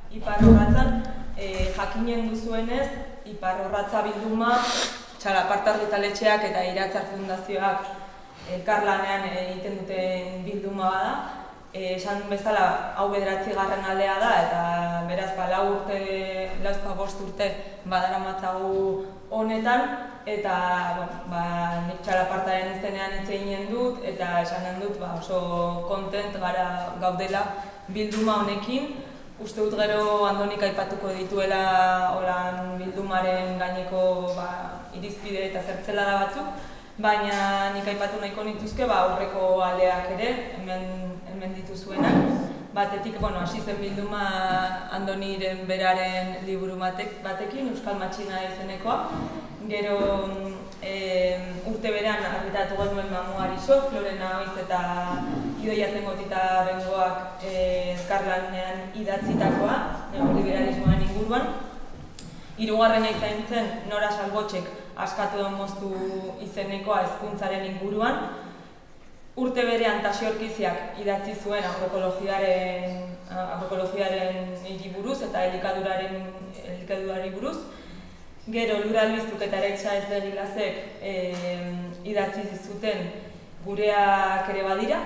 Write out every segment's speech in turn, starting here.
Iparrorratzan, jakinen duzuenez, Iparrorratza bilduma, Txalaparta argitaletxeak eta Iratzar Fundazioak elkarlanean egiten duten bilduma bada. Esan bezala, hau 9. aldea da, eta beraz, 5 urte badaramatzagu honetan, eta nik Txalapartaren izenean hitz eginen dut, eta esanen dut oso kontent gara gaudela bilduma honekin. Uste dut gero Andonik aipatuko dituela holan bildumaren gaineko irizpide eta zertzelada batzuk, baina nik aipatu nahiko nituzke aurreko aldeak ere, hemen dituzuenak. Batetik, hasi zen bilduma Andoniren beraren liburu batekin, Euskal Matxina izenekoa. Gero urte berean argitaratu genuen Mamuariso, Florena Oiz eta Idoia Zengotita Bengoak elkarlanean idatzitakoa, neoliberalismoaren inguruan. Hirugarrena izan zen Nora Salgotxek askatu den moztu izenekoa hezkuntzaren inguruan. Urte berean Taxi Orkiziak idatzi zuen agrokologiaren buruz eta elikadurari buruz. Gero Lura Albiztuk eta Eretxa Ezdegilazek idatzi zuten Gureak ere badira,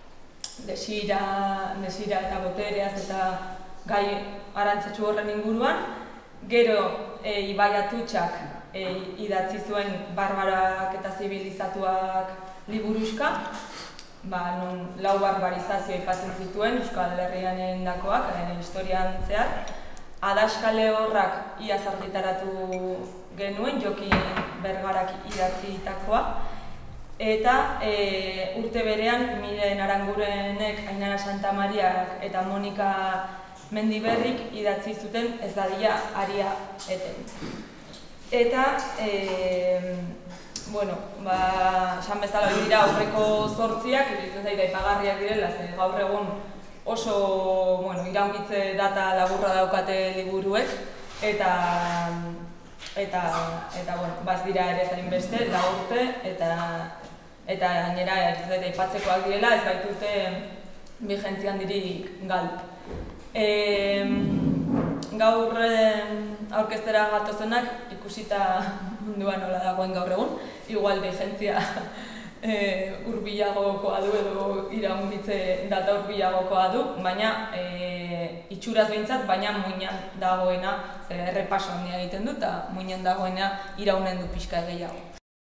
desira eta botereaz eta gai arantzetsu horren inguruan. Gero Ibai Atutxak idatzi zuen Barbarak eta zibilizatuak liburuxka, non 4 barbarizazio aipatzen zituen Euskal Herrian egindakoak, historian zehar. Adaskale horrak iaz argitaratu genuen, Joki Bergarak idatzitakoa. Eta urte berean Miren Arangurenek, Ainara Santamariak eta Monika Mendiberrik idatzi zuten Ez dadila aria eten. Eta, esan bezala dira aurreko 8ak, iruditzen zait aipagarriak direla, ze gaur egun oso iraungitze data laburra daukate liburuek, eta baz dira ere zain beste, 4 urte, eta gainera aipatzekoak direla, ez baitute bigentzia handirik galdu. Gaur aurkeztera gatozenak ikusita munduan nola dagoen gaur egun, igual bigentzia hurbilagokoa du edo iraungitze data hurbilagokoa du, baina itxuraz behintzat, baina muinean dagoena, errepaso handia egiten du, eta muinean dagoena iraunen du pixka gehiago.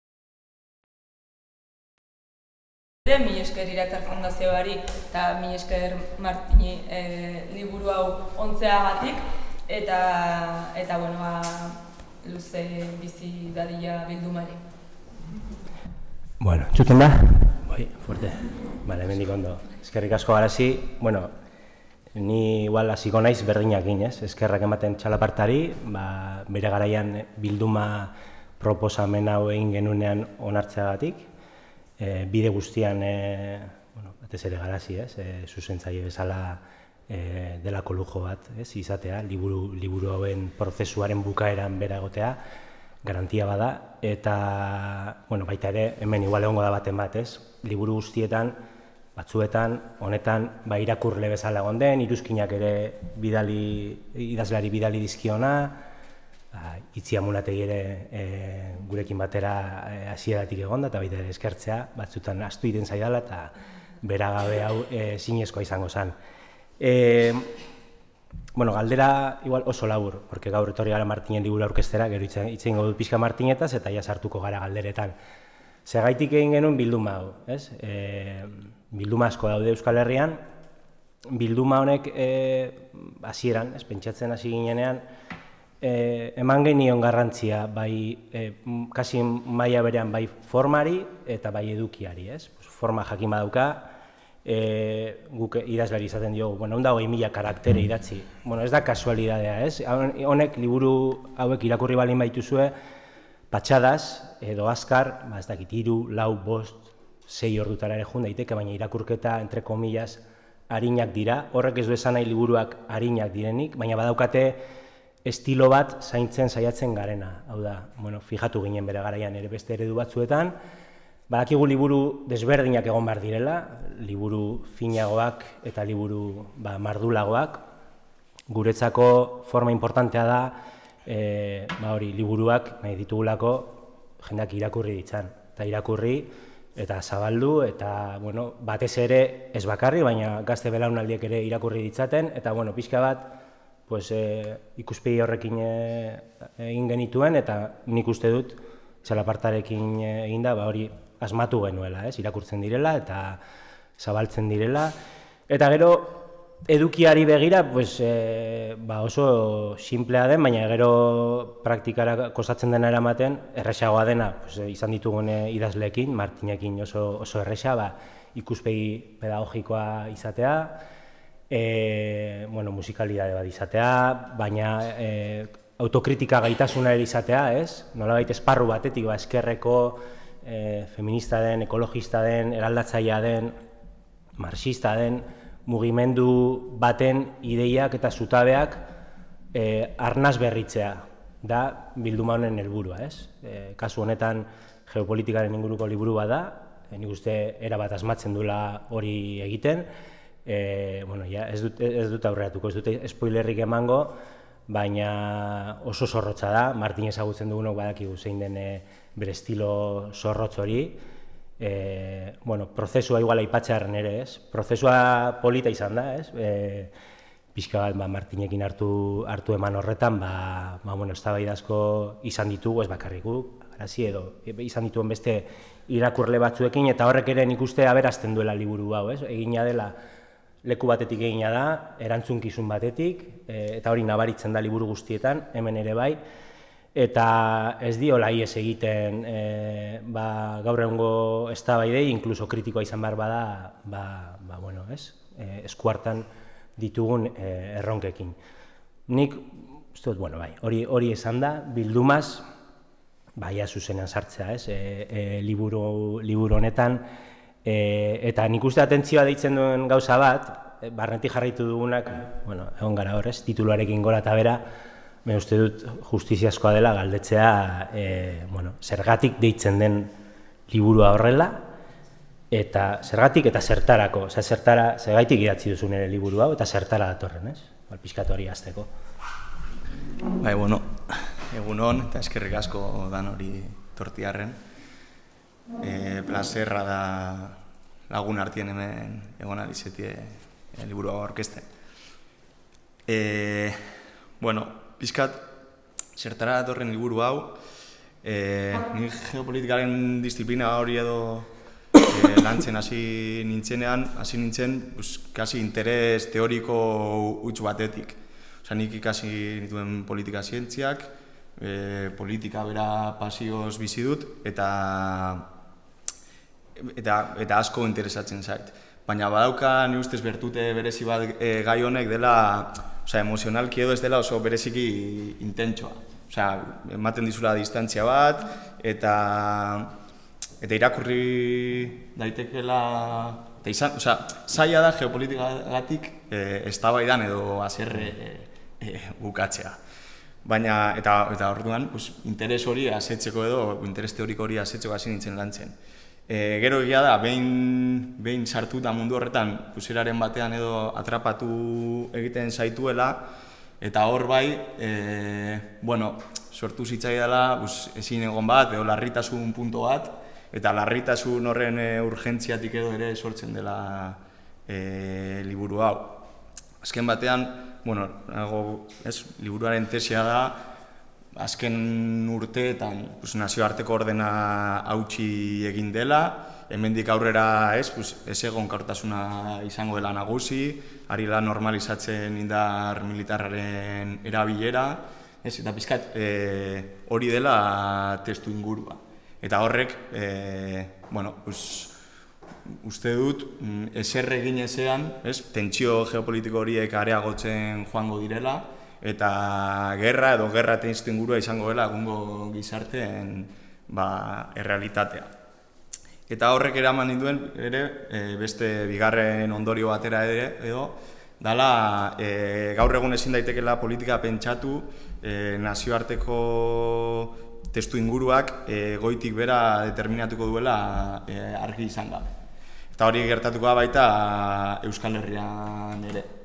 Mila esker Iratzar Fundazioari eta mila esker Martini liburu hau ontzeagatik, eta luze bizi dadila bildumari. Bueno, txuten da? Bai, fuerte. Bale, hemendik ondo. Eskerrik asko garazi. Bueno, ni igual hasiko naiz berdinekin, ez? Eskerrak ematen Txalapartari, bere garaian bilduma proposamen hau egin genunean onartzeagatik. Bide guztian, batez ere garazi, ez? Zuzentzaile bezala delako lujo bat, ez? Izatea, liburu hauen prozesuaren bukaeran bera egotea, garantia bada, eta baita ere, hemen igual egongo da baten bat, ez? Liburu guztietan, batzuetan, honetan, irakurle bezala egon den, iruzkinak ere idazleari bidali dizkiona, Itzi Amunategi ere gurekin batera hasieratik egonda, eta baita ere eskertzea, batzutan astu iten zaidala, eta beragabe hau zinezkoa izango zen. Galdera igual oso labur, porque gaur etorri gara Martinen liburu aurkeztera, gero itzein dut pixka Martinetaz, eta ja sartuko gara galderetan. Zergaitik egin genuen bilduma hau, ez? Bilduma asko daude Euskal Herrian, bilduma honek hasieran, pentsatzen hasi ginenean, eman genion garrantzia, kasi maila berean bai formari eta bai edukiari, ez? Forma jakin badauka, guk idazleari izaten diogu, 120.000 karaktere idatzi. Ez da kasualidadea, ez? Honek liburu hauek irakurri balin baituzue, patxadaz edo azkar, ez dakit, 3, 4, 5, 6 ordutara ere jun daiteke, baina irakurketa, entre komillas, arinak dira. Horrek ez du esan nahi liburuak arinak direnik, baina badaukate estilo bat zaintzen saiatzen garena. Hau da, fijatu ginen bere garaian ere beste eredu batzuetan, badakigu liburu desberdinak egon behar direla, liburu finagoak eta liburu mardulagoak, guretzako forma importantea da, hori, liburuak nahi ditugulako jendeak irakurri ditzan, eta irakurri, eta zabaldu, eta, bueno, batez ere, ez bakarri, baina gazte belaunaldiek ere irakurri ditzaten, eta, bueno, pixka bat, pues, ikuspegi horrekin egin genituen, eta nik uste dut, txalapartarekin eginda, hori asmatu genuela, irakurtzen direla, eta zabaltzen direla, eta gero, edukiari begira, pues, oso simplea den, baina gero praktikara kostatzen dena eramaten, erresagoa dena, pues, izan ditugun idazleekin, Martinekin oso erresa, ikuspegi pedagogikoa izatea, bueno, musikalidade bat izatea, baina autokritika gaitasuna ere izatea, ez? Nolabait esparru batetik, eskerreko, feminista den, ekologista den, eraldatzailea den, marxista den, mugimendu baten ideiak eta zutabeak arnaz berritzea da bilduma honen helburua, ez? Kasu honetan geopolitikaren inguruko liburu bat da, nik uste erabat asmatzen duela hori egiten, bueno, ez dut aurreratuko, ez dut spoilerrik emango, baina oso zorrotza da, Martin ezagutzen dugunok badakigu zein den bere estilo zorrotz hori, bueno, prozesua igual aipatzearen ere, ez? Prozesua polita izan da, ez? Pixka bat Martinekin hartu eman horretan, bueno, eztabaidazko izan ditugu, ez bakarriku, arazi edo, izan dituen beste irakurle batzuekin, eta horrek ere nik uste aberazten duela liburu hau, ez? Egina dela, leku batetik egina da, erantzunkizun batetik, eta hori nabaritzen da liburu guztietan, hemen ere bai, eta ez diola ies egiten gaur egungo eztabaidei, inkluso kritikoa izan behar bada, bueno, ez? Eskuartan ditugun erronkekin. Nik, uste dut, bueno, bai, hori esan da, bildumaz, baia zuzenean sartzea, ez? Liburu honetan, eta nik uste atentzioa deitzen duen gauza bat, barnetik jarraitu dugunak, bueno, egon gara hor, ez? Tituluarekin gora eta bera, me uste dut justiziazkoa dela galdetzea, bueno, zergatik deitzen den liburua horrela, eta zergatik eta zertarako, zergaitik idatzi duzun ere liburu hau, eta zertara datorren, ez? Pixkatu hori azteko. Bai, bueno, egun hon, eta eskerrik asko dan hori tortiarren. Plazerra da lagun artien hemen egon alizetie liburu hau orkeste. Bueno, pixkat, zertara datorren liburu hau, nik geopolitikaren disiplina hori edo lantzen hasi nintzen, kasi interes teoriko huts batetik. Osa, nik ikasi nituen politika zientziak, politika bera pasioz bizi dut, eta asko interesatzen zait. Baina badauka, ni ustez bertute berezi bat gai honek dela, emozionalki edo ez dela oso bereziki intentsoa. Ematen dizula distantzia bat, eta irakurri daitekela, zaila da geopolitikagatik eztabaidan edo haserre bukatzea. Baina, eta orduan, interes hori asetzeko edo, interes teoriko hori asetzeko hasi nintzen lantzen. Gero egia da, behin sartuta mundu horretan, eraren batean edo atrapatu egiten zaituela, eta hor bai, bueno, sortu zitzaidala, ezin egon bat, edo larritasun punto bat, eta larritasun horren urgentziatik edo ere sortzen dela liburu hau. Azken batean, bueno, liburuaren tesia da, azken urteetan nazioarteko ordena hautsi egin dela, hemendik aurrera ez egonkortasuna izango dela nagusi, ari da normalizatzen indar militarraren erabilera, eta pixkat hori dela testu ingurua. Eta horrek, bueno, uste dut, ezer egin ezean, tentsio geopolitiko horiek areagotzen joango direla, eta gerra edo gerra testu ingurua izango dela egungo gizarteen errealitatea. Eta horrek eraman ninduen ere, beste bigarren ondorio batera edo, dala gaur egun ezin daitekela politika pentsatu nazioarteko testu inguruak goitik bera determinatuko duela argi izan gabe. Eta hori gertatuko da baita Euskal Herrian ere.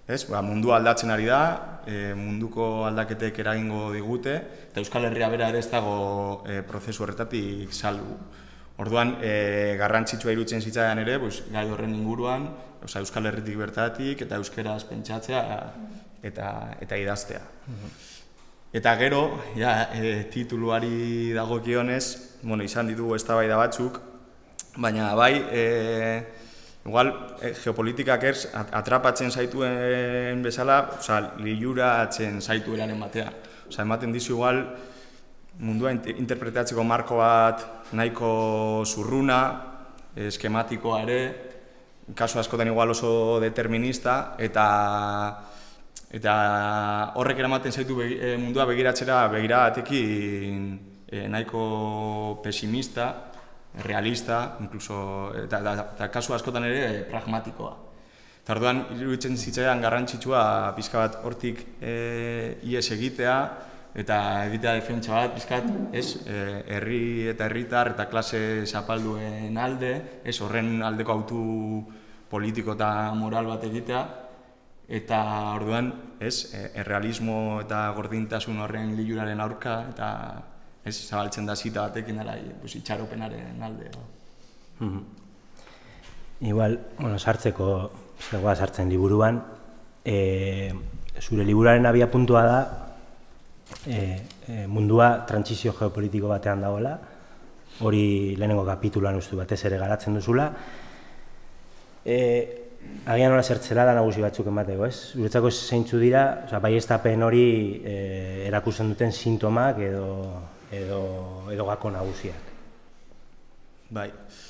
Mundua aldatzen ari da, munduko aldaketek eragingo digute, eta Euskal Herria bera ere ez dago prozesu horretatik salbu. Orduan, garrantzitsua iruditzen zitzaidan ere, gai horren inguruan, Euskal Herritik bertatik eta euskeraz pentsatzea eta idaztea. Eta gero, tituluari dagokionez, izan ditugu eztabaida batzuk, baina bai, igual, geopolitikak atrapatzen zaituen bezala, liluratzen zaitu eraren batean. Ematen dizu igual, mundua interpretatzeko marko bat nahiko zurruna, eskematikoa ere, kasu askotan igual oso determinista, eta horrek eramaten zaitu mundua begiratekin nahiko pesimista, realista, eta kasu askotan ere pragmatikoa. Eta orduan, iruditzen zitzaidan garrantzitsua pixka bat hortik ihes egitea, eta egitea defentsa bat, pixka bat, herri eta herritar eta klase zapalduen alde, horren aldeko autu politiko eta moral bat egitea, eta orduan, errealismo eta gordintasun horren liluraren aurka, eta zabaltzen da zita batekin dara itxaropenaren alde. Igual, sartzen liburuan, zure liburuaren abia puntua da, mundua trantsizio geopolitiko batean dagoela, hori lehenengo kapituloan uste batez ere garatzen duzula. Agian nola zertzera da nagusi batzuk emateko, ez? Guretzako zeintzu dira, baieztapen hori erakusten duten sintomak edo gako nagusiak. Bai.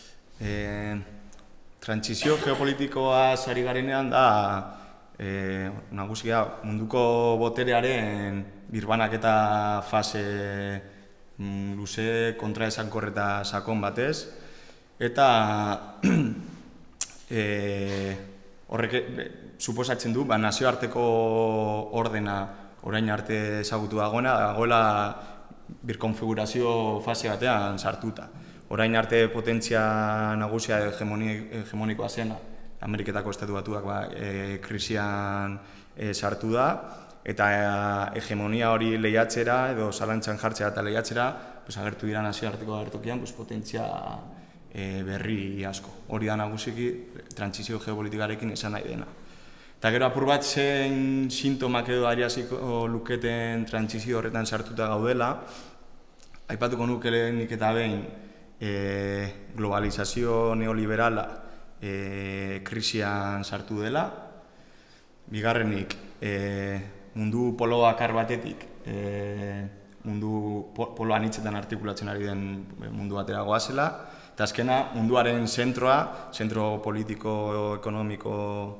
Trantsizio geopolitikoa sari garenean da nagusia munduko boterearen birbanaketa fase luze, kontraesankor eta sakon batez, eta horrek suposatzen du nazioarteko ordena orain arte ezagutu dagoela birkonfigurazio fase batean sartuta. Orain arte potentzia nagusia hegemonikoa zena, Ameriketako Estatu Batuak krisian sartu da, eta hegemonia hori lehiatzera edo zalantzan jartzera eta lehiatzera agertu dira nazioarteko agertokian potentzia berri asko. Hori da nagusiki trantsizio geopolitikarekin esan nahi dena. Eta gero apur bat zein sintomak edo ariaziko luketen trantsizio horretan sartuta gaudela, aipatuko nuke lehenik eta behin globalizazio neoliberala krisian sartu dela, bigarrenik mundu polo bakar batetik, mundu polo anitzetan artikulatzen ari den mundu batera goazela, eta azkena munduaren zentroa, zentro politiko, ekonomiko,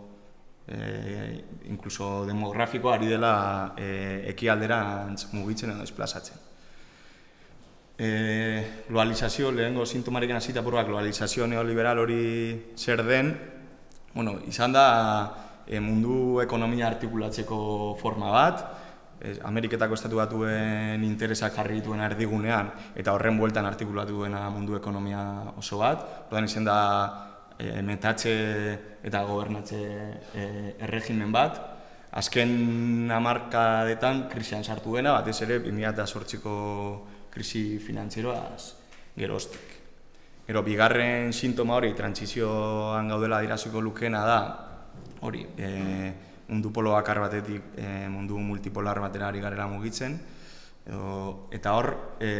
inkluso demografiko ari dela ekialderantz mugitzen edo esplazatzen. Globalizazio, lehenengo sintomarekin hasita globalizazio neoliberal hori zer den, izan da mundu ekonomia artikulatzeko forma bat, Ameriketako Estatu Batuen interesak jarri dituen erdigunean eta horren bueltan artikulatu duena mundu ekonomia oso bat, orduan izan da metatze eta gobernatze erregimen bat, azken hamarkadetan krisian sartu dena, batez ere 2008ko krisi finantzieroaz geroztik. Gero, bigarren sintoma hori, trantsizioan gaudela adiraziko lukena da, hori, mundu polo bakar batetik mundu multipolar batera ari garela mugitzen, eta hor,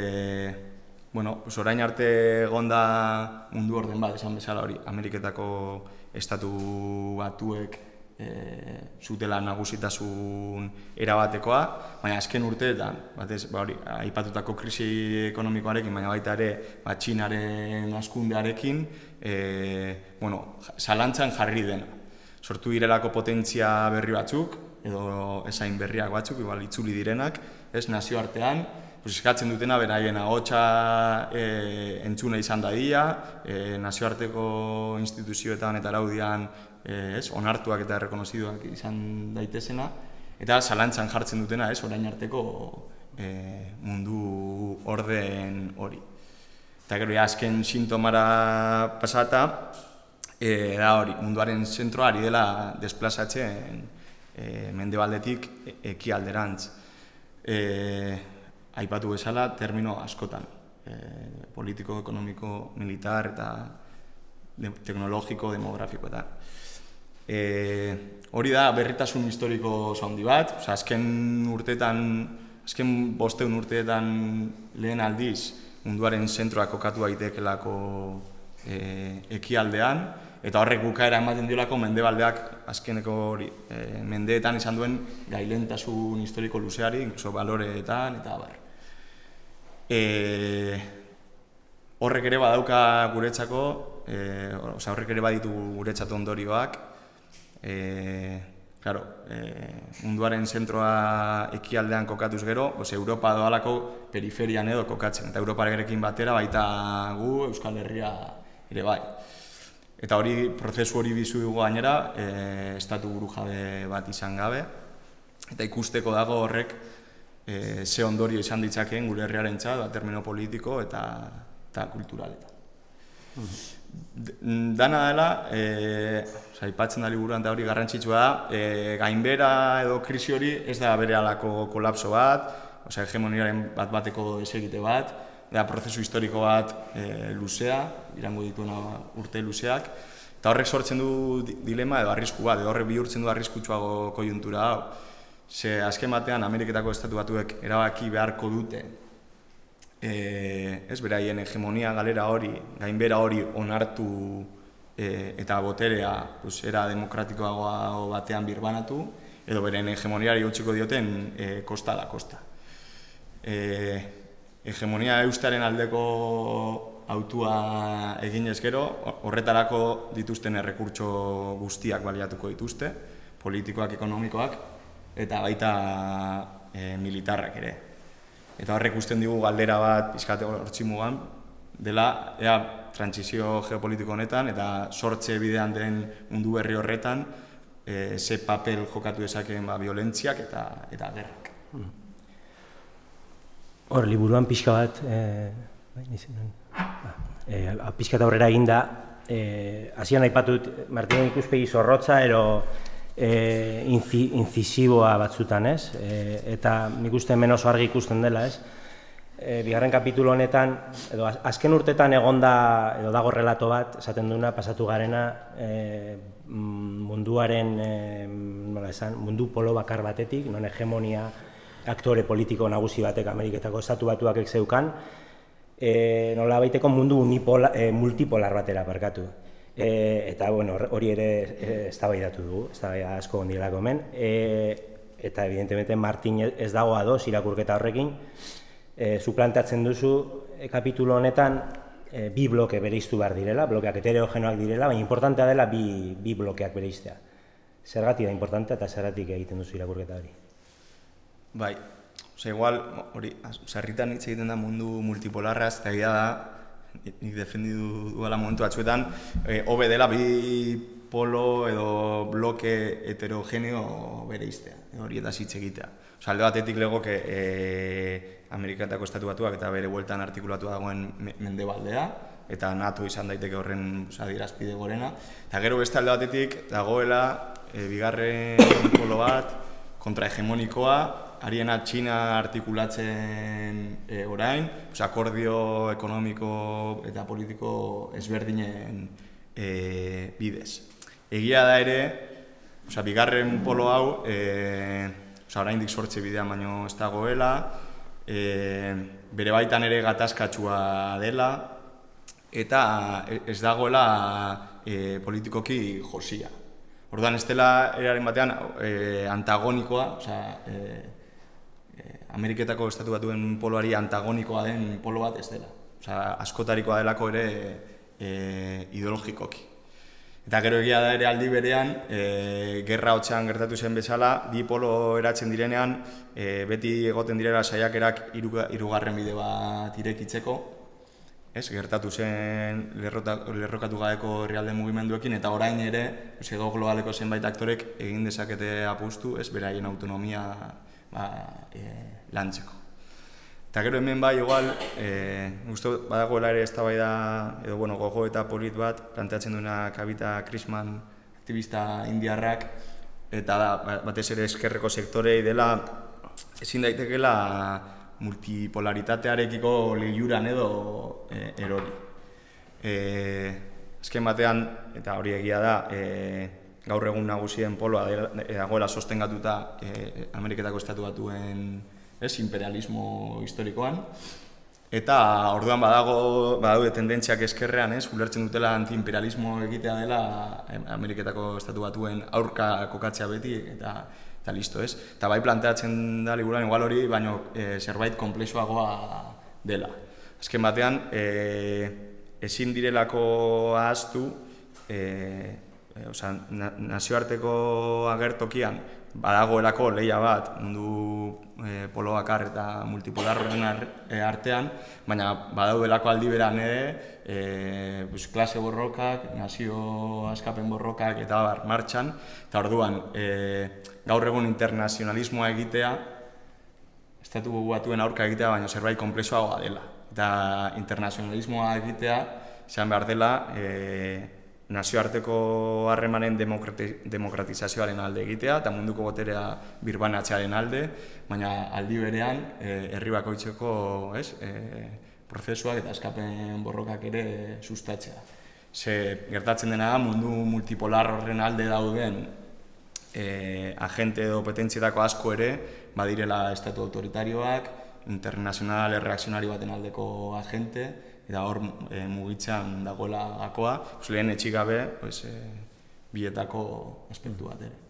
orain arte egonda mundu orden bat, esan bezala hori, Ameriketako Estatu Batuek zutela nagusitasun erabatekoa, baina azken urteetan, aipatutako krisi ekonomikoarekin, baina baita ere Txinaren hazkundearekin, zalantzan jarri dena. Sortu direlako potentzia berri batzuk, edo esain berriak batzuk, itzuli direnak, nazioartean, eskatzen dutena beraien ahotsa entzuna izan dadila, nazioarteko instituzioetan eta araudian onartuak eta errekonoziduak izan daitezena, eta zalantzan jartzen dutena orain arteko mundu orden hori. Eta gero azken sintomara pasata, da hori, munduaren zentroa ari dela desplazatzen mendebaldetik ekialderantz. Aipatu bezala termino askotan, politiko, ekonomiko, militar eta teknologiko, demografiko eta. Hori da berritasun historiko handi bat, azken 500 urteetan lehen aldiz munduaren zentroak kokatu daitekelako ekialdean, eta horrek bukaera ematen diolako mendebaldeak azkeneko mendeetan izan duen gailentasun historiko luzeari, inkluso baloreetan eta abar. Horrek ere badauka guretzako, horrek ere baditu guretzatu ondorioak, munduaren zentroa ekialdean kokatuz gero, Europa doalako periferian edo kokatzen, eta Europarekin batera baita gu Euskal Herria ere bai. Eta hori, prozesu hori bizu dugu gainera, estatu burujabe bat izan gabe, eta ikusteko dago horrek ze ondorio izan ditzakeen gure herriarentzat, termino politiko eta kulturaletan. Dana dela, aipatzen da liburuan eta hori garrantzitsua da, gainbehera edo krisi hori ez da berehalako kolapso bat, hegemoniaren bat-bateko desegite bat, da prozesu historiko bat luzea, irango dituena urte luzeak, eta horrek sortzen du dilema edo arrisku bat, edo horrek bihurtzen du arriskutsuago konjuntura hau. Ze azken batean Ameriketako Estatu Batuek erabaki beharko dute beraien hegemonia galera hori, gainbehera hori onartu eta boterea era demokratikoago batean birbanatu, edo beren hegemoniari utziko dioten kosta da kosta. Hegemonia eustaren aldeko autua eginez gero, horretarako dituzten errekurtso guztiak baliatuko dituzte, politikoak, ekonomikoak, eta baita militarrak ere. Eta horrek usten digu galdera bat pixkate hortzimugan, dela ea trantsizio geopolitiko honetan eta sortze bidean den mundu berri horretan ze papel jokatu dezakeen violentziak eta gerrak. Hor, liburuan pixka bat, pixka eta horrera eginda, hasian aipatut Martinen ikuspegi zorrotza ero incisiboa batzutan, ez? Eta nik uste hemen oso argi ikusten dela, ez? Bigarren kapitulo honetan, edo azken urtetan egonda, edo dago relato bat, esaten duna, pasatu garena, munduaren, nola esan, mundu polo bakar batetik, non hegemonia aktore politiko nagusi batek Ameriketako Estatu Batuak zeukan, nola baiteko mundu multipolar batera parkatu. Eta hori ere eztabaidatu dugu, eztabaida asko ondielako hemen, eta evidentemente Martin ez dago ados irakurketa horrekin. Zu planteatzen duzu kapitulo honetan bi bloke bereiztu behar direla, blokeak heterogenoak direla, baina importantea dela bi blokeak bereiztea. Zergatik da importantea eta zergatik egiten duzu irakurketa hori? Bai, igual, hori, sarritan hitz egiten da mundu multipolarraz, eta egia da, nik defendidu duela momentu batzuetan, hobe dela bi polo edo bloke heterogeneo bereiztea, hori eta hitz egitea. Alde batetik legoke Ameriketako Estatu Batuak eta bere bueltan artikulatu dagoen mendebaldea, eta NATO izan daiteke horren adierazpide gorena. Eta gero beste alde batetik dagoela bigarren polo bat kontrahegemonikoa, ariena Txina artikulatzen orain, akordio ekonomiko eta politiko ezberdinen bidez. Egia da ere, bigarren polo hau, oraindik sortze bidean baino ez dagoela, bere baitan ere gatazkatsua dela, eta ez dagoela politikoki josia. Orduan ez dela eraren batean antagonikoa, Ameriketako Estatu Batuen poloari antagonikoa den polo bat ez dela. Askotarikoa delako ere ideologikoki. Eta gero egia da ere aldi berean, gerra hotzean gertatu zen bezala, bi polo eratzen direnean, beti egoten direla saiakerak hirugarren bide bat irekitzeko, gertatu zen lerrokatu gabeko herrialde mugimenduekin, eta orain ere, edo globaleko zenbait aktorek egin dezakete apustu, beraien autonomia lantzeko. Eta gero hemen bai, igual, badagoela ere eztabaida edo gogo eta polit bat, planteatzen duena Kavita Krisman, aktivista indiarrak, eta batez ere eskerreko sektorei dela ezin daitekeela multipolaritatearekiko lehiuran edo erori. Azken batean, eta hori egia da, gaur egun nagusien poloa dagoela sostengatuta Ameriketako Estatu Batuen imperialismo historikoan, eta orduan badaude tendentziak eskerrean, ulertzen dutela antiimperialismo egitea dela Ameriketako Estatu Batuen aurka kokatzea beti, eta listo, ez? Eta bai planteatzen da liburuan igual hori, baina zerbait konplexuagoa dela. Azken batean, ezin direlako ahaztu, nazioarteko agertokian badagoelako lehia bat mundu polobakar eta multipolarren artean, baina badaudelako aldi beran ere klase borrokak, nazio askapen borrokak eta martxan, eta orduan gaur egun internazionalismoa egitea, Estatu Batuen aurka egitea, baina zerbait konplexuagoa dela. Eta internazionalismoa egitea, izan behar dela, nazioarteko harremanen demokratizazioaren alde egitea eta munduko boterea birbanatzearen alde, baina aldi berean herri bakoitzeko prozesuak eta askapen borrokak ere sustatzea. Ze gertatzen dena da, mundu multipolar horren alde dauden agente edo petentzietako asko ere, badirela estatu autoritarioak, internazional erreakzionari baten aldeko agente, eta hor mugitzen dagoela gakoa, lehen etxik gabe bietako aspektu bat ere.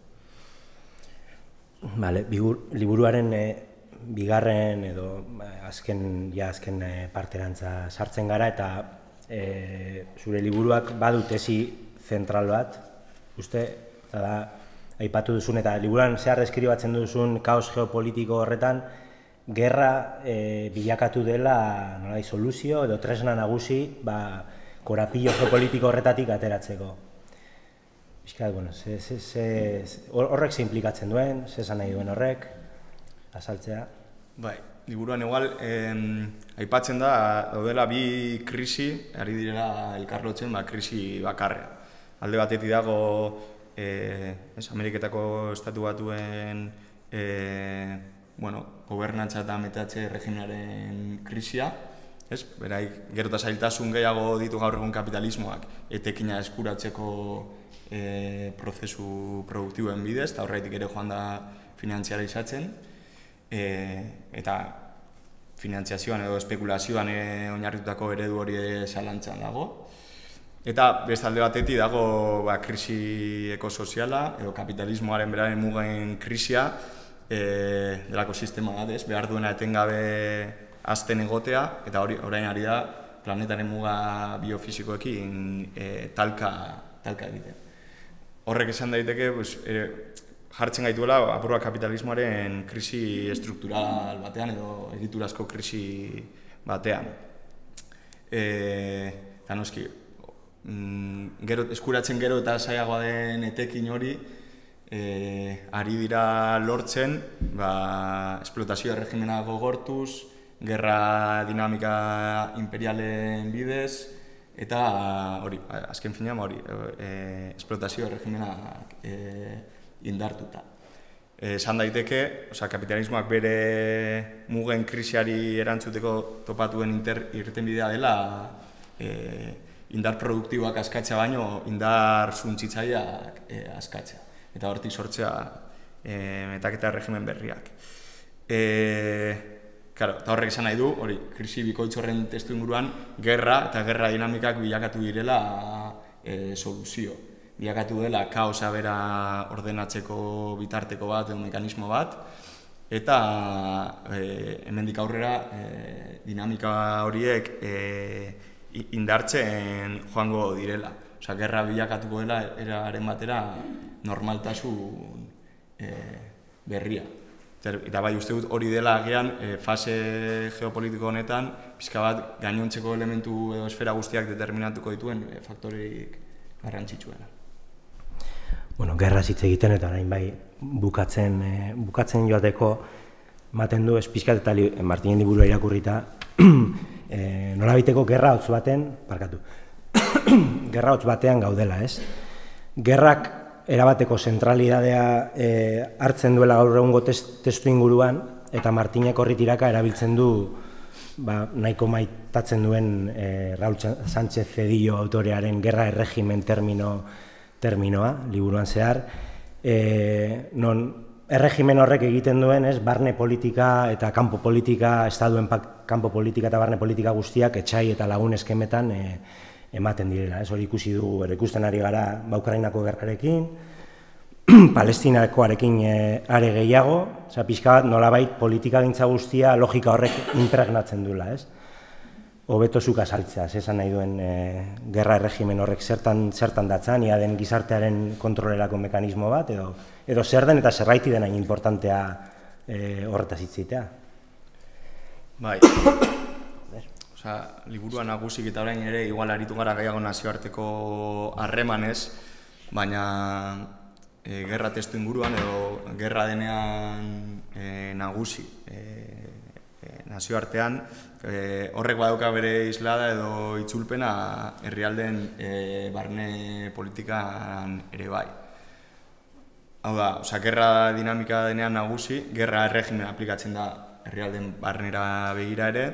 Liburuaren bigarren edo azken parterantza sartzen gara, eta zure liburuak badu tesi zentral bat, uste, eta da, aipatu duzun, eta liburuan zehar deskribatzen duzun kaos geopolitiko horretan, gerra bilakatu dela soluzio edo tresna nagusi korapillo geopolitiko horretatik ateratzeko. Bizkat, horrek ze implikatzen duen, ze esan nahi duen horrek, azaltzea? Bai, liburuan igual, aipatzen da, daudela bi krisi, ari direla elkarlotzen, krisi bakarra. Alde batetik dago, Ameriketako Estatu Batuen gobernantza eta metatze regimenaren krisia, beraik gero eta zailtasun gehiago ditu gaur egun kapitalismoak etekina eskuratzeko prozesu produktiboen bidez, eta horretik ere joan da finantziarizatzen, eta finantziazioan edo espekulazioan oinarritutako eredu hori zalantzan dago. Eta bestalde batetik dago krisi ekosoziala edo kapitalismoaren beraren mugen krisia, delako sistema bat, behar duena etengabe azten egotea, eta orain ari da planetaren muga biofisikoekin talka egiten. Horrek esan daiteke, jartzen gaituela apurua kapitalismoaren krisi estruktural batean edo egiturazko krisi batean. Eta noski, eskuratzen gero eta zaiagoa den etekin hori, ari dira lortzen, esplotazio erregimena gogortuz, gerra dinamika imperialen bidez, eta hori, azken finean hori, esplotazio erregimenak indartuta. Esan daiteke, kapitalismoak bere mugen krisiari erantzuteko topatuen irtenbidea dela indar produktiboak askatzea baino indar suntsitzaileak askatzea. Eta hortik sortzea metaketa regimen berriak. Eta horrek esan nahi du, krisi bikoitz horren testu inguruan, gerra eta gerra dinamikak bilakatu direla soluzio. Bilakatu dela kaosa bera ordenatzeko bitarteko bat edo mekanismo bat, eta hemendik aurrera dinamika horiek indartzen joango direla. Gerra bilakatuko dela eraren batera normaltasun berria. Eta bai, uste dut hori dela agian fase geopolitiko honetan pixka bat gainontzeko elementu edo esfera guztiak determinatuko dituen faktoreik garrantzitsuena. Gerraz hitz egiten eta orain bai bukatzen joateko ematen du pixkat eta Martinen liburua irakurrita nolabiteko gerra hotz batean gaudela, ez? Gerrak erabateko zentralidadea hartzen duela gaur egungo testu inguruan, eta Martinek horri tiraka erabiltzen du nahiko maitatzen duen Raúl Sánchez Cedillo autorearen Gerra erregimen terminoa, liburuan zehar, non erregimen horrek egiten duen, barne politika eta kanpo politika, estaduen kanpo politika eta barne politika guztiak etxai eta lagun eskemetan ematen direla. Hori ikusi dugu, ikusten ari gara Ukrainako gerrarekin, Palestinakoarekin are gehiago, pixka bat nolabait politikagintza guztia logika horrek impregnatzen duela, hobeto zuk azaltzea, esan nahi duen gerra erregimen horrek zertan datzan, ia den gizartearen kontrolerako mekanismo bat, edo zer den eta zerraiti den hain importantea horretaz hitzitea. Bai, liburuan nagusik eta orain ere igual aritu gara gehiago nazioarteko harremanez, baina gerra testu inguruan edo gerra denean nagusi nazioartean, horrek badauka bere islada edo itzulpena herrialdeen barne politikan ere bai. Hau da, gerra dinamika denean nagusi, gerra erregimen aplikatzen da herrialdeen barnera begira ere,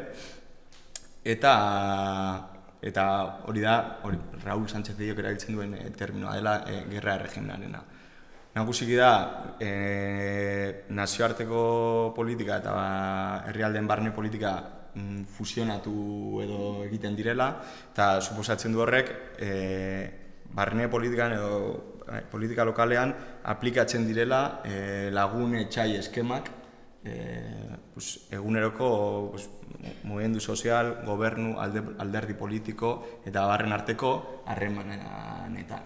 eta hori da, Raúl Sánchez Cedillok erabiltzen duen terminoa dela gerra erregimenarena. Nagusiki da, nazioarteko politika eta herrialdeen barne politika fusionatu edo egiten direla, eta suposatzen du horrek barne politikan edo politika lokalean aplikatzen direla lagun etxai eskemak eguneroko mugimendu sozial, gobernu, alderdi politiko eta barren arteko harremanetan.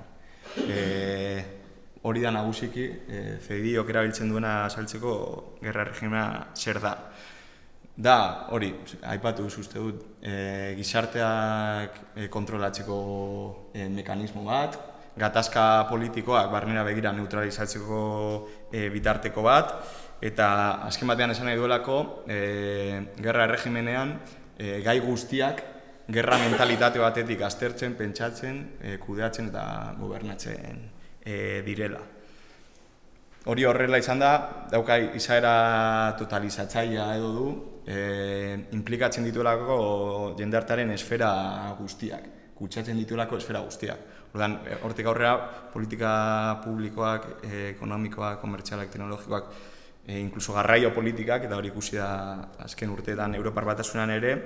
Hori da nagusiki, Cedillok erabiltzen duena azaltzeko gerra erregimena zer da. Da, hori, aipatu uste dut, gizarteak kontrolatzeko mekanismo bat, gatazka politikoak barnera begira neutralizatzeko bitarteko bat, eta azken batean esan nahi duelako, gerra erregimenean gai guztiak gerra mentalitate batetik aztertzen, pentsatzen, kudeatzen eta gobernatzen direla. Hori horrela izan da, dauka izaera totalizatzailea edo du, implikatzen dituelako jendartearen esfera guztiak, kutsatzen dituelako esfera guztiak. Hortik aurrera, politika publikoak, ekonomikoak, komertzialak, teknologikoak, inkluso garraio politikak, eta hori ikusi da azken urteetan Europar Batasunan ere,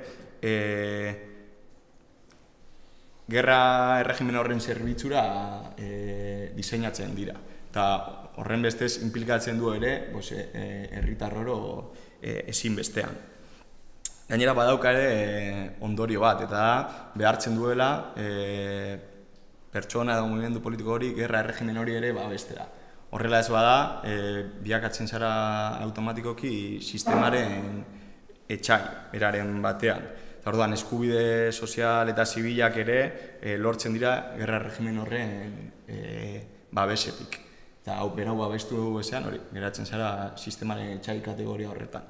gerra erregimen horren zerbitzura diseinatzen dira. Eta horren bestez implikatzen du ere herritar oro ezinbestean. Gainera badauka ere ondorio bat, eta behartzen duela pertsona edo mugimendu politiko hori gerra erregimen hori ere babestera. Horrela ez bada, biakatzen zara automatikoki sistemaren etxai eraren batean. Orduan, eskubide sozial eta zibilak ere lortzen dira gerra erregimen horren babesetik. Eta hau berau babestu ezean, hori, geratzen zara sistemaren etxai kategoria horretan.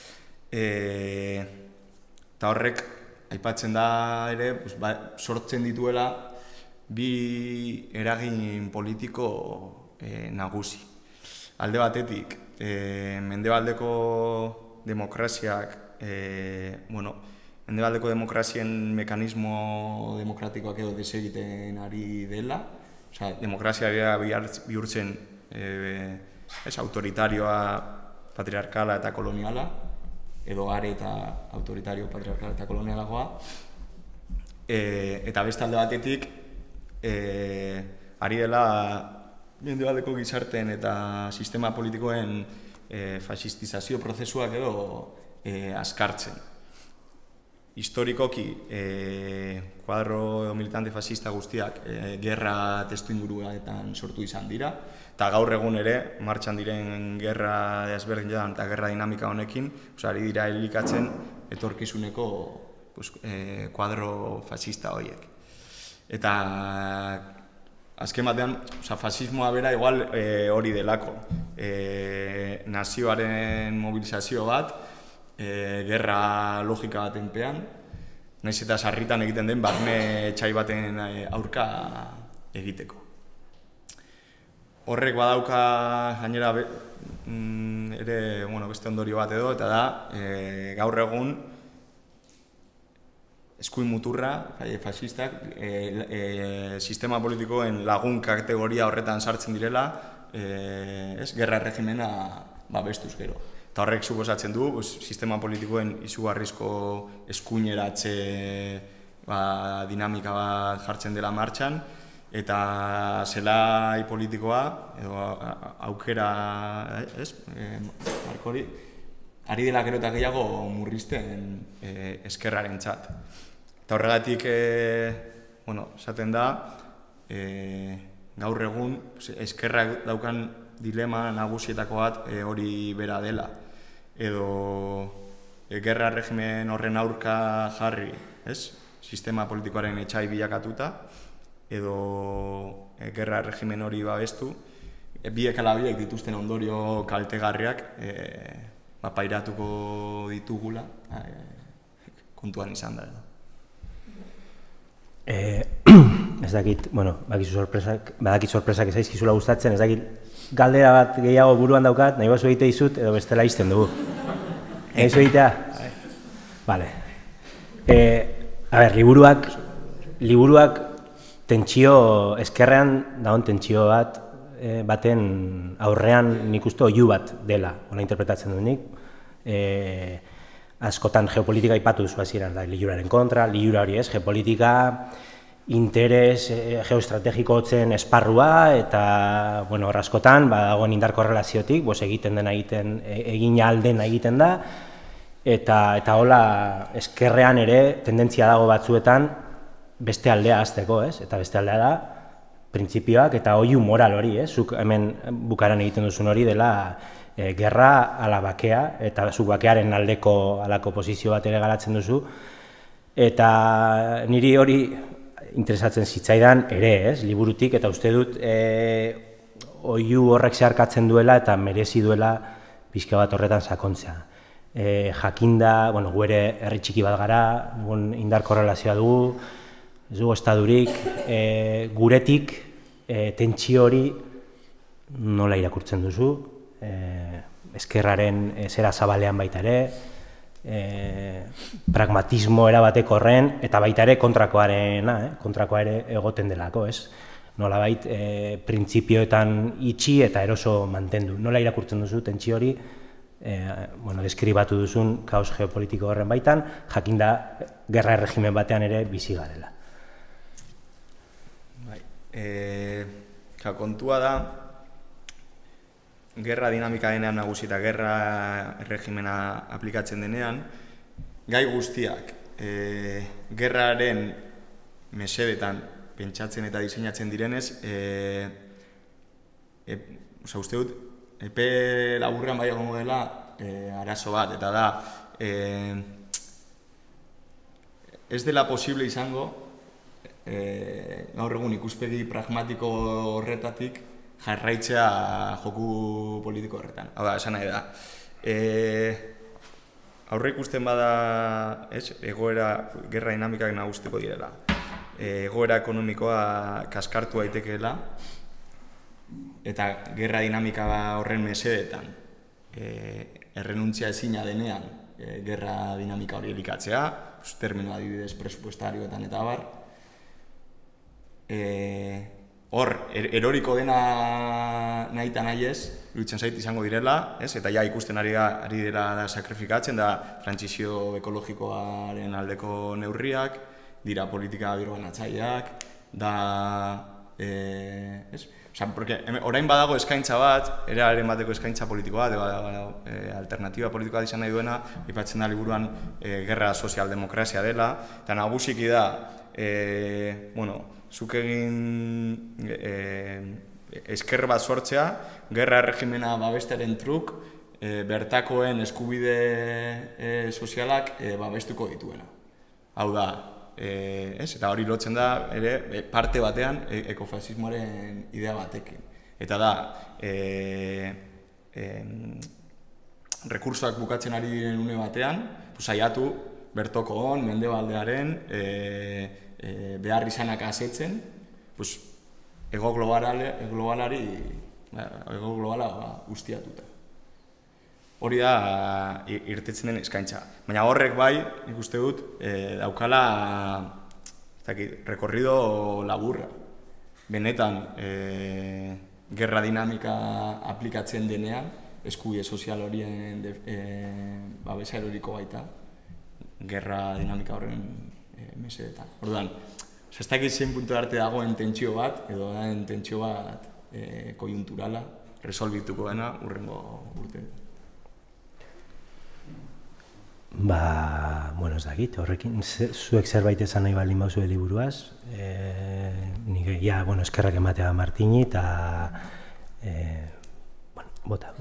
Eta horrek, aipatzen da ere, sortzen dituela bi eragin politiko nagusi. Alde batetik, mendebaldeko demokraziak, mendebaldeko demokrazien mekanismo demokratikoak edo desegiten ari dela. Demokrazia bihurtzen autoritarioa, patriarkala eta koloniala, edo are eta autoritario, patriarkala eta kolonialagoa. Eta beste alde batetik, ari dela mendebaldeko gizarteen eta sistema politikoen fasistizazio prozesuak edo azkartzen. Historikoki, kuadro militante fascista guztiak gerra testuinguruetan sortu izan dira, eta gaur egun ere, martxan diren gerra desberdinetan eta gerra dinamika honekin, ari dira elikatzen etorkizuneko kuadro fascista horiek. Eta azken batean, fasismoa bera igual hori delako. Nazioaren mobilizazio bat, gerra logika baten pean, nahiz eta sarritan egiten den barne etxai baten aurka egiteko. horrek badauka gainera ere beste ondorio bat edo, eta da gaur egun eskuin muturra, fasistak, sistema politikoen lagun kategoria horretan sartzen direla, gerra erregimena babestuz gero. Eta horrek suposatzen du, sistema politikoen izugarrizko eskuineratze dinamika bat jartzen dela martxan, eta zelai politikoa, edo aukera, markori, ari dela gero eta gehiago murrizten eskerraren txat. Eta horregatik, esaten da, gaur egun eskerrak daukan dilema nagusietako bat hori bera dela. Edo gerra erregimen horren aurka jarri, sistema politikoaren etxai bilakatuta, edo gerra erregimen hori babestu, biek ala biek dituzten ondorio kaltegarriak pairatuko ditugula, kontuan izan da edo. Ez dakit, badakit sorpresak ez zaizkizula gustatzen, ez dakit galdera bat gehiago buruan daukat, nahi bazu egite dizut, edo bestela izten dugu. Egin zu egitea? Bale. Liburuak tentsio, eskerrean dagoen tentsio baten aurrean nik uste oihu bat dela, hola interpretatzen dut nik. Askotan geopolitika ipatu duzu hasieran da, liburaren kontra, libura hori ez, geopolitika, interes geoestrategiko hotzen esparrua, eta, hor askotan, dagoen indar korrelaziotik, egiten dena egin aldena egiten da, eta hola, eskerrean ere, tendentzia dago batzuetan, beste aldea hazteko, ez? Eta beste aldea da, printzipioak eta oihu moral hori, ez? Zuk hemen bukaran egiten duzun hori dela, gerra ala bakea, eta zuk bakearen aldeko alako posizio bat ere garatzen duzu, eta niri hori interesatzen zitzaidan ere, ez, liburutik, eta uste dut oihu horrek zeharkatzen duela eta merezi duela pixka bat horretan sakontzea. Jakinda, gu ere herri txiki bat gara, indar korrelazioa dugu, ez dugu estadurik, guretik tentsio hori nola irakurtzen duzu, eskerraren zera zabalean baita ere, pragmatismo erabateko horren, eta baita ere kontrakoa ere egoten delako, ez? Nolabait printzipioetan itxi eta eroso mantendu. Nola irakurtzen duzu tentsio hori, deskribatu duzun kaos geopolitiko horren baitan, jakinda gerra erregimen batean ere bizi garela. Kontua da, gerra dinamika denean nagusi eta gerra erregimena aplikatzen denean, gai guztiak gerraren mesedetan pentsatzen eta diseinatzen direnez, uste dut, epe laburrean bai egongo dela arazo bat, eta da, ez dela posible izango, gaur egun ikuspegi pragmatiko horretatik, jarraitzea joku politiko horretan. Hau da, esan nahi da. Aurre ikusten bada, egoera, gerra dinamikak nagusteko direla. Egoera ekonomikoa kaskartu daitekeela, eta gerra dinamika horren mesedetan, errenuntzia ezina denean, gerra dinamika hori elikatzea, termino adibidez presupuestarioetan eta abar. Hor, eroriko dena nahi eta nahi ez, iruditzen zait izango direla, eta ja ikusten ari dela sakrifikatzen, da trantsizio ekologikoaren aldeko neurriak, dira politika birbanatzaileak, da... Orain badago eskaintza bat, eraren bateko eskaintza politiko bat, alternatiba politikoa izan nahi duena, aipatzen da liburuan gerra sozialdemokrazia dela, eta nagusiki da, zuk egin esker bat sortzea, gerra erregimena babestearen truk, bertakoen eskubide sozialak babestuko dituena. Hau da, eta hori lotzen da ere parte batean ekofasismoaren idea batekin. Eta da, rekursoak bukatzen ari diren une batean, saiatu bertoko mendebaldearen behar izanak asetzen, ego globalari ego globala ustiatuta. Hori da irtetzen den eskaintza. Baina horrek bai, nik uste dut, daukala rekorrido laburra. Benetan, gerra dinamika aplikatzen denean, eskubide sozial horien babesa eroriko baita, gerra dinamika horren mesedetan. Orduan, ez dakit zein puntu arte dagoen tentsio bat, edo daen tentsio bat koiunturala, resolbituko dena urrengo urteetan. Bueno, ez dakit, horrekin zuek zerbait esan nahi baldin bauzue liburuaz, eskerrak ematea Martini eta bota.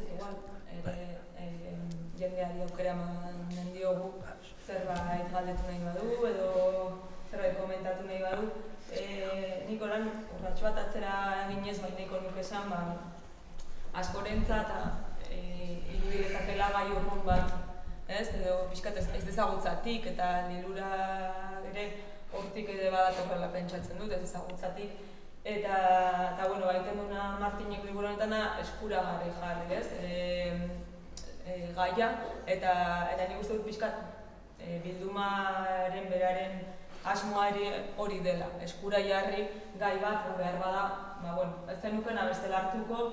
Jendeari aukera eman diogu zerbait galdetu nahi badu edo zerbait komentatu nahi badu. Nik oran urratxo bat atzera eginez baineko nuke esan, askorentzat irudidezakela gai urrun bat, edo pixkat ez ezagutzatik eta lilura ere hortik ere badatorrela pentsatzen dut, ez ezagutzatik. Eta baiten duna Martinek liburu honetana eskuragarri jarri, gaia, eta nik uste dut pixkat bildumaren beraren asmoa hori dela, eskura jarri gai bat, behar bada, ez zenukena bestela hartuko,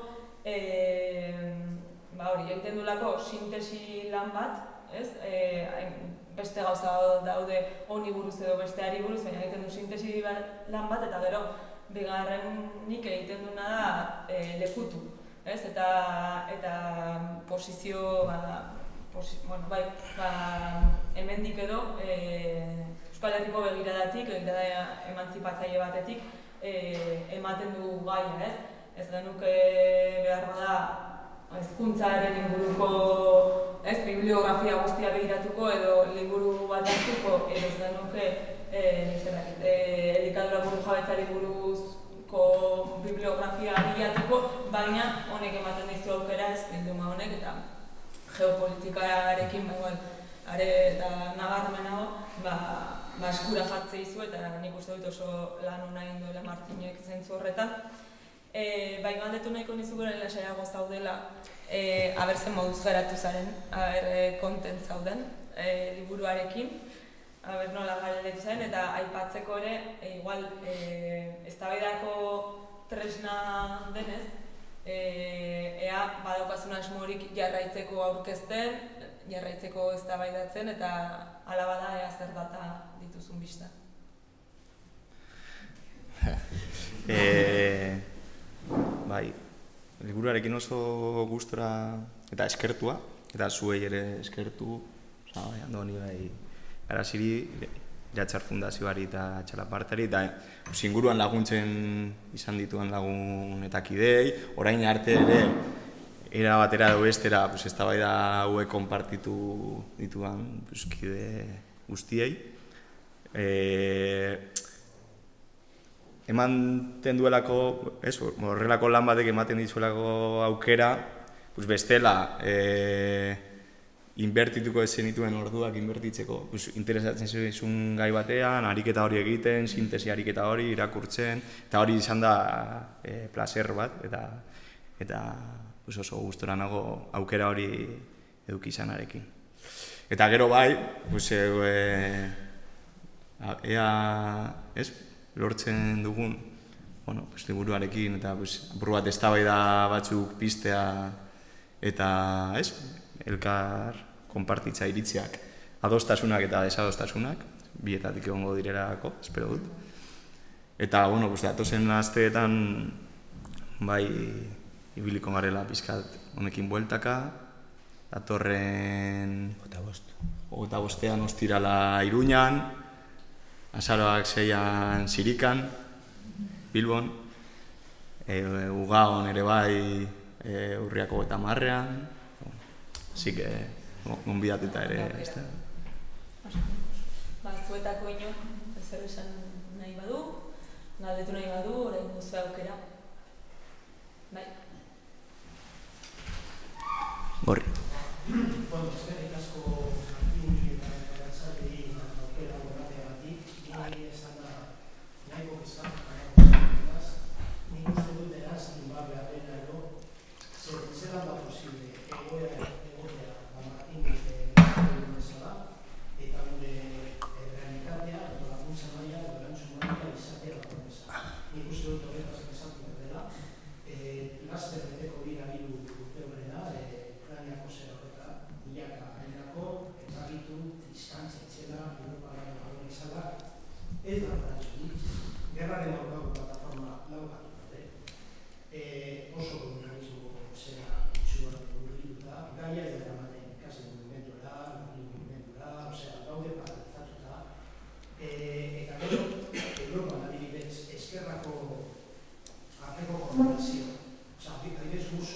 egiten dulako sintesi lan bat, beste gauza daude honi buruz edo besteari buruz, baina egiten du sintesi lan bat, eta gero bigarrenik egiten duna da lekutu, eta posizio, hemendik edo Euskal Herriko begiradatik, begirada emantzipatzaile batetik ematen du gaia, ez genuke behar bada hezkuntzaren inguruko bibliografia guztia begiratuko edo liburu bat hartuko, edo ez genuke elikadura burujabetzari buruzko bibliografia bilatuko, baina honek ematen dizu aukera bilduma honek eta geopolitikarekin eta nabarmenago eskura jartze izu eta nik uste dut oso lan hona egin duela Martinek zentzu horretan. Bai galdetu nahiko nizugura lasaiago zaudela, aber zen moduz geratu zaren, aber kontent zauden liburuarekin, aber nola galdetu zaren, eta aipatzeko ere, igual eztabaidako tresna denez, ea badaukazun asmorik jarraitzeko aurkezten, jarraitzeko eztabaidatzen, eta hala bada ea zer data dituzun bista. Bai, liburuarekin oso gustora eta eskertua, eta zuei ere eskertu, andoni garaziri, Iratzar Fundazioari eta Txalapartari, eta inguruan laguntzen izan dituen lagun eta kidei, orain arte ere, era batera edo bestera, eztabaida hauek konpartitu dituan kide guztiei. Ematen duelako, horrelako lan batek ematen dizuelako aukera, bestela inbertituko ez zenituen orduak inbertitzeko, interesatzen zuen gai batean, ariketa hori egiten, sintesi ariketa hori irakurtzen, eta hori izan da placer bat, eta oso gustora nago aukera hori eduki izanarekin. Eta gero bai, lortzen dugun liburuarekin eta apur bat eztabaida batzuk piztea eta elkar konpartitza iritziak adostasunak eta desadostasunak bietatik egongo direlako, espero dut. Eta, datozen asteetan bai ibiliko garela pizkat honekin bueltaka, datorren 25ean ostirala Iruñan, azaroak 6an Zirikan, Bilbon, Ugaon ere bai urriako 30ean, así que gonbidatuta ere. Zuetako ino, zer esan nahi badu, galdetu nahi badu, orain duzu aukera. Bai. Gorri. Eskerrik asko Martini eta Garazaldi aukera horregatik, ni esan da nahiko kezka, nik uste dut beraz, behar dela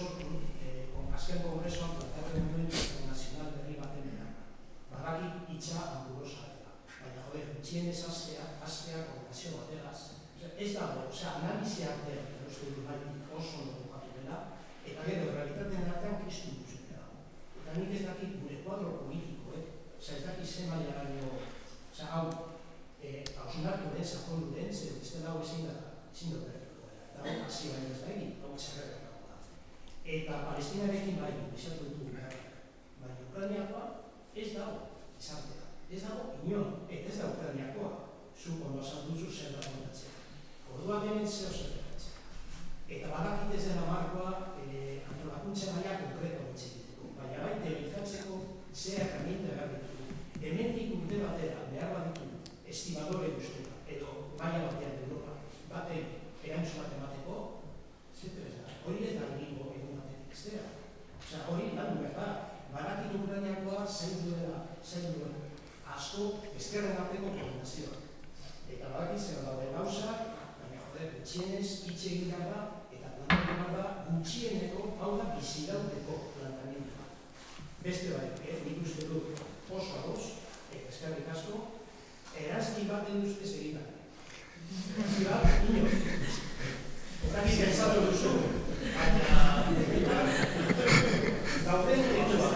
sortu, azken kongresoan planteatzen duen internazional berri baten beharra. Badakit hitza ambulosa dela. Baina, joder, gutxienez hastea koordinazio bategaz. Ez dago, analizia artean, uste dut baitik oso ondo bukatu dela, eta gero, realitatean artean kristu duzun dago. Eta nik ez dakit gure kuadro politikoek, ez dakit zen mailaraino, hau, hausunartu den, sakondu den, zer bestela hau ezin dut berriko dela. Eta hau, hasi baino ez da egin, hau txarrera dago da. Eta Palestinarekin bai, bizatu dutu beharrak. Baina Ukrainiakoa ez dago izartea. Ez dago inon, eta ez da Ukrainiakoa. Zuk ondo esan duzu zer da kontatzea. Orduan hemen zer gertatzen. Eta badakit ez dela markoa antolakuntza maila konkreto egiteko. Baina bai teorizatzeko ze herramienta behar ditugu. Hemendik urte batera behar baditu estibadore guztua edo maila batean Europa baten erantzun bat emateko, hori ez da egingo egun batetik ez dira. Hori landu behar da. Badakit Ukrainiakoa zain duela asko ezkerren arteko koordinazioa. Eta badakit zer daude gauzak, gutxienez hitz egin behar da, eta plantamendu behar da, gutxieneko hau da bizirauteko plantamendu. Beste bai, nik uste dut oso ados, eta eskerrik asko, erazki baten ustez egin behar. Erazki bat, inoz. Horaki pentsatu duzu, baina gauden tekua,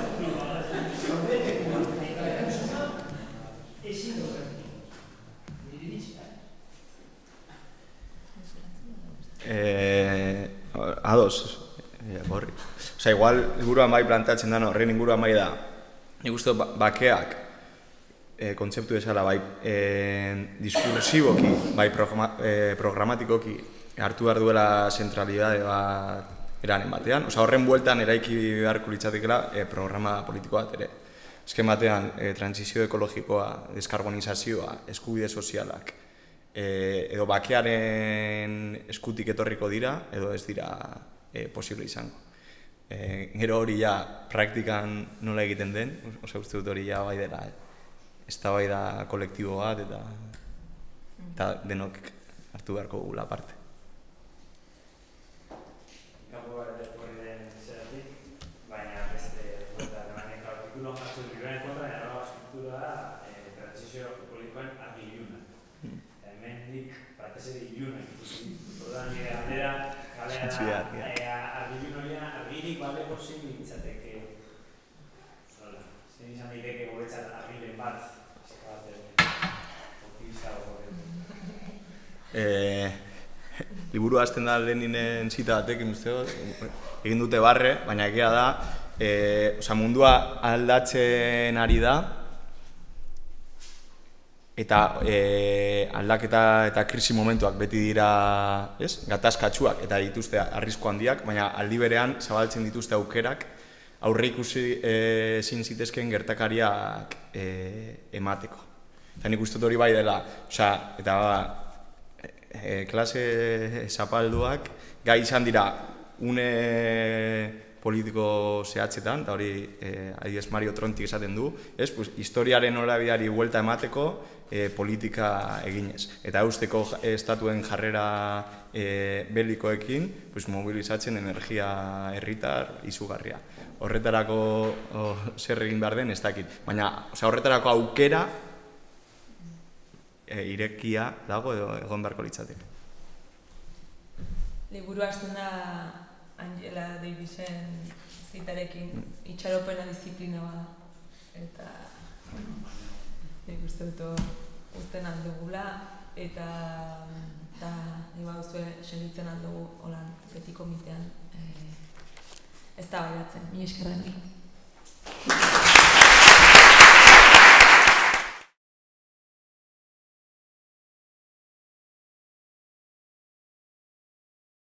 eta erantzuna ezin dut gertu. Nire ditzita. Ados, borri. Osa, igual, inguruan bai planteatzen den horren inguruan bai da. Nik uste bakeak, kontzeptu bezala, bai diskursiboki, bai programatikoki hartu behar duela zentralidade bat eranen batean. Osa, horren bueltan eraiki beharko litzatekela programa politiko bat ere. Azken batean, transizio ekologikoa, deskarbonizazioa, eskubide sozialak, edo bakearen eskutik etorriko dira, edo ez dira posible izango. Gero hori ja praktikan nola egiten den, uste dut hori ja bai dela, eztabaida kolektibo bat eta denok hartu beharko gula parte. Gaur hori den zeratik, baina beste bueltan emanek artikuloan jartu dira kontra, errago estruktura transizio politikoen argi iluna. Hemendik batez ere iluna ikusi. Orduan nire galdera, argi ilun argirik babe posible itzateke. Zein izan daiteke guretzat argiren bat, optimista Liburu hasten da Leninen zita batekin egin dute barre, baina egia da, mundua aldatzen ari da, eta aldaketa eta krisi momentuak beti dira gatazkatsuak eta dituzte arrisku handiak, baina aldi berean zabaltzen dituzte aukerak aurre ikusi ezin zitezkeen gertakariak emateko. Eta nik uste hori bai dela, eta klase zapalduak gai izan dira une politiko zehatzetan, eta hori adibidez Mario Trontik esaten du, historiaren norabideari buelta emateko politika eginez. Eta eusteko estatuen jarrera belikoekin mobilizatzen energia herritar izugarria. Horretarako zer egin behar den ez dakit. Baina horretarako aukera irekia dago edo egon beharko litzateke. Liburu hasten da Angela Davisen zitarekin itxaropena disiplina bada. Eta nik uste dut uzten aldugula eta nik baduzue senditzen aldugu holan beti komitean ez da baiatzen. Mila esker denoi.